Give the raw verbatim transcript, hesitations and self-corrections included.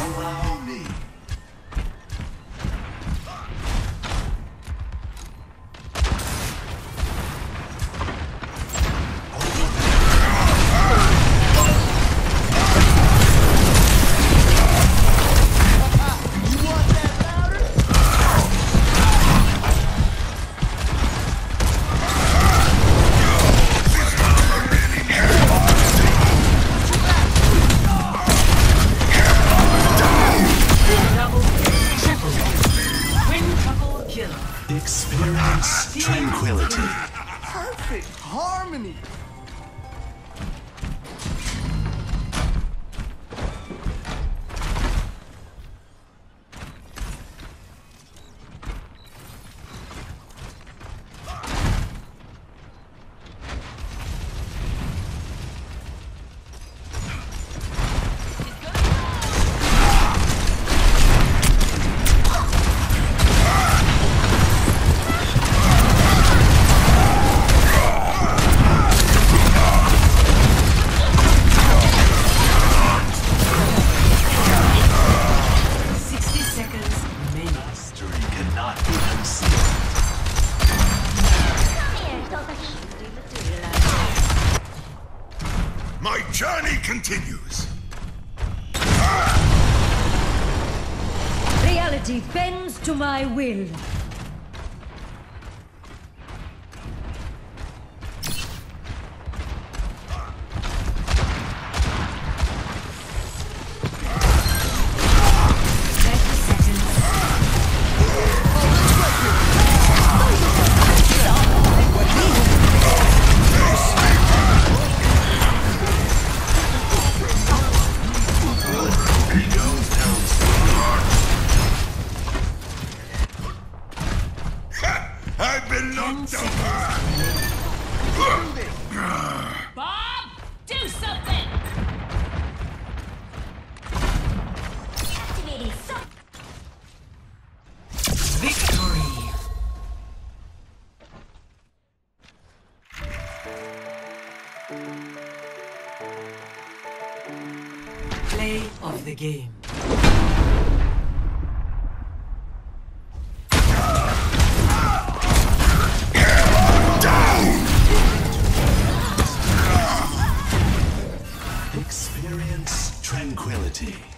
Allow me. Experience tranquility. Perfect harmony. My journey continues. Reality bends to my will. I've been knocked over! Bob, do something! Activating so- Victory! Play of the game. Experience tranquility.